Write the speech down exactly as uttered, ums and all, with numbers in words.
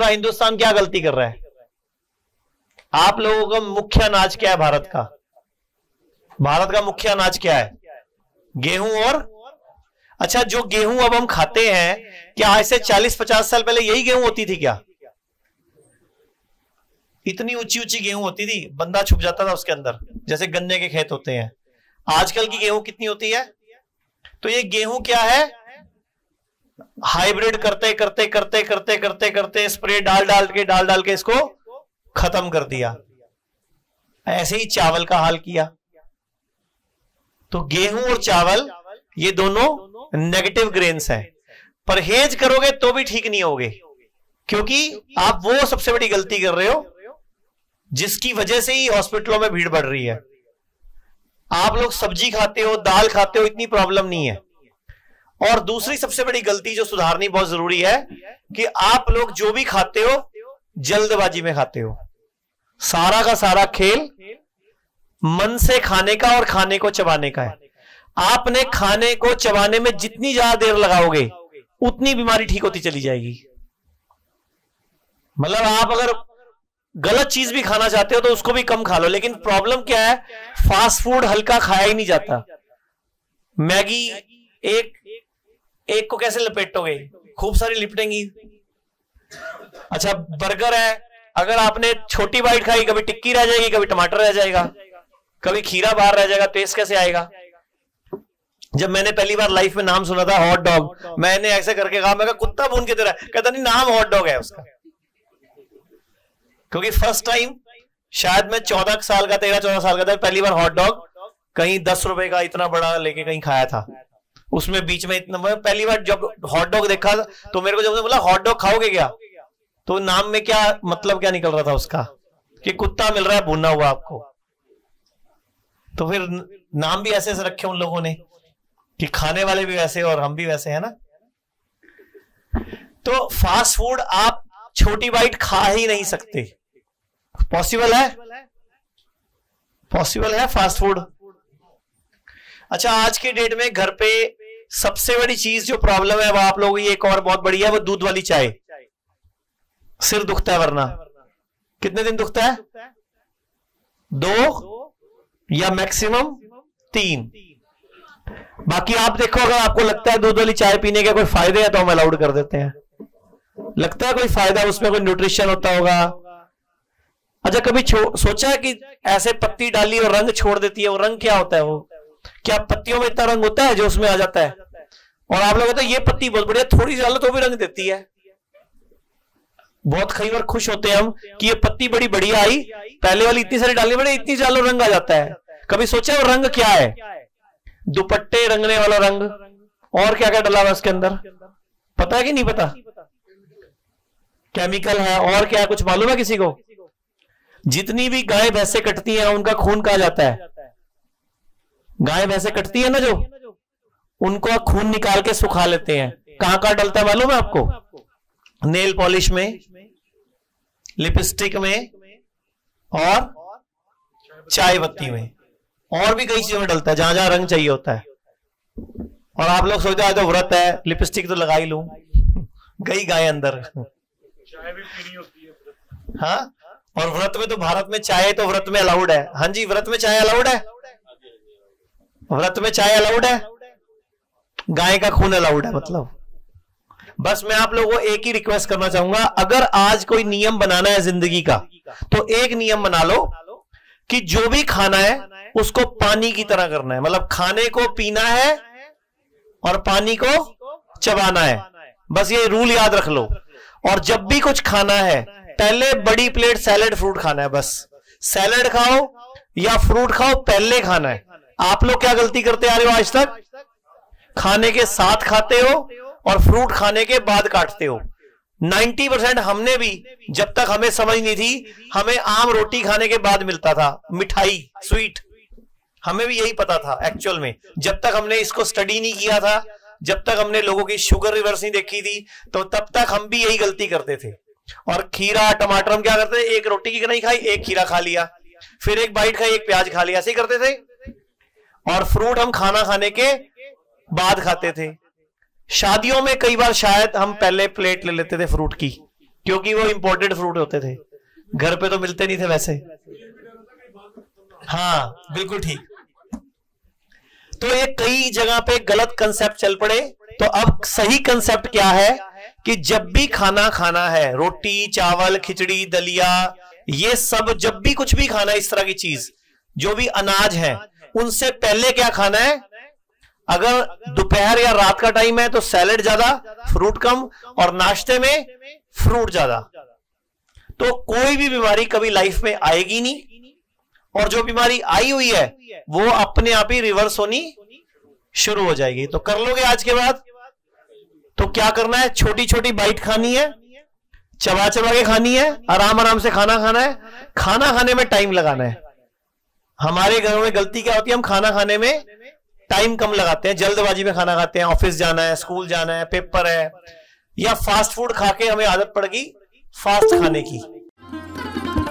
होगा हिंदुस्तान क्या गलती कर रहा है? आप लोगों का मुख्य अनाज क्या है भारत का? भारत का मुख्य अनाज क्या है? गेहूं और अच्छा, जो गेहूं अब हम खाते हैं, क्या आज से चालीस पचास साल पहले यही गेहूं होती थी क्या? इतनी ऊंची ऊंची गेहूं होती थी, बंदा छुप जाता था उसके अंदर, जैसे गन्ने के खेत होते हैं। आजकल की गेहूं कितनी होती है? तो ये गेहूं क्या है? हाइब्रिड करते करते करते करते करते करते स्प्रे डाल डाल के डाल डाल के इसको खत्म कर दिया। ऐसे ही चावल का हाल किया। तो गेहूं और चावल ये दोनों नेगेटिव ग्रेन्स हैं। परहेज करोगे तो भी ठीक नहीं होगे, क्योंकि आप वो सबसे बड़ी गलती कर रहे हो जिसकी वजह से ही हॉस्पिटलों में भीड़ बढ़ रही है। आप लोग सब्जी खाते हो, दाल खाते हो, इतनी प्रॉब्लम नहीं है। और दूसरी सबसे बड़ी गलती जो सुधारनी बहुत जरूरी है कि आप लोग जो भी खाते हो जल्दबाजी में खाते हो। सारा का सारा खेल मन से खाने का और खाने को चबाने का है। आपने खाने को चबाने में जितनी ज्यादा देर लगाओगे उतनी बीमारी ठीक होती चली जाएगी। मतलब आप अगर गलत चीज भी खाना चाहते हो तो उसको भी कम खा लो, लेकिन प्रॉब्लम क्या है, फास्ट फूड हल्का खाया ही नहीं जाता। मैगी एक एक को कैसे लपेटोगे, खूब सारी लिपटेंगी। अच्छा, बर्गर है, अगर आपने छोटी बाइट खाई, कभी टिक्की रह जाएगी, कभी टमाटर रह जाएगा, कभी खीरा बाहर रह जाएगा, टेस्ट कैसे आएगा? जब मैंने पहली बार लाइफ में नाम सुना था हॉट डॉग, मैंने ऐसे करके कहा, मैं कहा कुत्ता भून के तरह, कहता नहीं नाम हॉट डॉग है उसका। क्योंकि फर्स्ट टाइम शायद मैं चौदह साल का तेरह चौदह साल का था, पहली बार हॉट डॉग कहीं दस रुपए का इतना बड़ा लेके कहीं खाया था। उसमें बीच में इतना, मैं पहली बार जब हॉट डॉग देखा तो मेरे को जब बोला हॉट डॉग खाओगे क्या, तो नाम में क्या मतलब क्या निकल रहा था उसका कि कुत्ता मिल रहा है भुना हुआ आपको। तो फिर नाम भी ऐसे ऐसे रखे उन लोगों ने कि खाने वाले भी वैसे और हम भी वैसे, है ना। तो फास्ट फूड आप छोटी बाइट खा ही नहीं सकते। पॉसिबल है? पॉसिबल है फास्ट फूड? अच्छा, आज के डेट में घर पे सबसे बड़ी चीज जो प्रॉब्लम है वो आप लोगों की एक और बहुत बड़ी है, वो दूध वाली चाय। सिर दुखता है, वरना कितने दिन दुखता है? दो या मैक्सिमम तीन। बाकी आप देखो, अगर आपको लगता है दूध वाली चाय पीने के कोई फायदे हैं तो हम अलाउड कर देते हैं। लगता है कोई फायदा, उसमें कोई न्यूट्रिशन होता होगा। अच्छा, कभी सोचा है कि ऐसे पत्ती डाली और रंग छोड़ देती है, वो रंग क्या होता है? वो क्या पत्तियों में इतना रंग होता है जो उसमें आ जाता है? और आप लोग कहते हैं ये पत्ती बहुत बढ़िया, थोड़ी सी डालो तो भी रंग देती है। बहुत कई बार खुश होते हैं हम कि ये पत्ती बड़ी बढ़िया आई, पहले वाली इतनी सारी डालनी पड़े, इतनी डालो रंग आ जाता है। कभी सोचा वो रंग क्या है? दुपट्टे रंगने वाला रंग, और क्या क्या डला हुआ उसके अंदर, पता है कि नहीं पता? केमिकल है, और क्या कुछ मालूम है किसी को? जितनी भी गाय भैंसे कटती हैं उनका खून कहा जाता है। गाय भैंसे कटती है ना जो, उनको खून निकाल के सुखा लेते हैं। कहां कहां डलता है मालूम है आपको? नेल पॉलिश में, लिपस्टिक में, और चाय पत्ती में, और भी कई चीजों में डलता है जहां जहां रंग चाहिए होता है। और आप लोग सोचते हैं तो व्रत है, लिपस्टिक तो लगा ही लूं, गई गाय अंदर। चाय भी पीनी होती है। हाँ, और व्रत में तो, भारत में चाय तो व्रत में अलाउड है। हाँ जी, व्रत में चाय अलाउड है, व्रत में चाय अलाउड है, गाय का खून अलाउड है। मतलब बस मैं आप लोगों को एक ही रिक्वेस्ट करना चाहूंगा, अगर आज कोई नियम बनाना है जिंदगी का तो एक नियम बना लो कि जो भी खाना है उसको पानी की तरह करना है। मतलब खाने को पीना है और पानी को चबाना है, बस ये रूल याद रख लो। और जब भी कुछ खाना है पहले बड़ी प्लेट सैलेड फ्रूट खाना है, बस सैलेड खाओ या फ्रूट खाओ, पहले खाना है। आप लोग क्या गलती करते आ रहे हो आज तक? खाने के साथ खाते हो और फ्रूट खाने के बाद काटते हो। नब्बे परसेंट हमने भी, जब तक हमें समझ नहीं थी, हमें आम रोटी खाने के बाद मिलता था, मिठाई स्वीट, हमें भी यही पता था एक्चुअल में। जब तक हमने इसको स्टडी नहीं किया था, जब तक हमने लोगों की शुगर रिवर्स नहीं देखी थी, तो तब तक हम भी यही गलती करते थे। और खीरा टमाटर हम क्या करते थे? एक रोटी की नहीं खाई, एक खीरा खा लिया, फिर एक बाइट खाई, एक प्याज खा लिया, ऐसे ही करते थे। और फ्रूट हम खाना खाने के बाद खाते थे। शादियों में कई बार शायद हम पहले प्लेट ले लेते थे फ्रूट की, क्योंकि वो इंपोर्टेड फ्रूट होते थे, घर पे तो मिलते नहीं थे वैसे। हाँ बिल्कुल ठीक। तो ये कई जगह पे गलत कंसेप्ट चल पड़े। तो अब सही कंसेप्ट क्या है कि जब भी खाना खाना है, रोटी चावल खिचड़ी दलिया, ये सब जब भी कुछ भी खाना है, इस तरह की चीज जो भी अनाज है, उनसे पहले क्या खाना है? अगर दोपहर या रात का टाइम है तो सैलेड ज्यादा, फ्रूट कम, और नाश्ते में फ्रूट ज्यादा। तो कोई भी बीमारी कभी लाइफ में आएगी नहीं, और जो बीमारी आई हुई है वो अपने आप ही रिवर्स होनी शुरू हो जाएगी। तो कर लोगे आज के बाद? तो क्या करना है? छोटी छोटी बाइट खानी है, चबा चबा के खानी है, आराम आराम से खाना खाना है। खाना खाने में टाइम लगाना है। हमारे घरों में गलती क्या होती है? हम खाना खाने में टाइम कम लगाते हैं, जल्दबाजी में खाना खाते हैं। ऑफिस जाना है, स्कूल जाना है, पेपर है, या फास्ट फूड खा के हमें आदत पड़ गई फास्ट खाने की।